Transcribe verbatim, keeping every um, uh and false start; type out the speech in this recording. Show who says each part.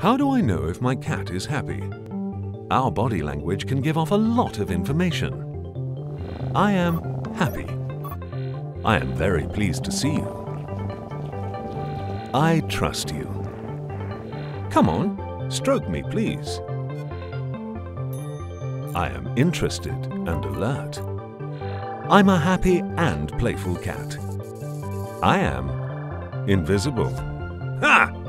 Speaker 1: How do I know if my cat is happy? Our body language can give off a lot of information. I am happy. I am very pleased to see you. I trust you. Come on, stroke me, please. I am interested and alert. I'm a happy and playful cat. I am invisible. Ha!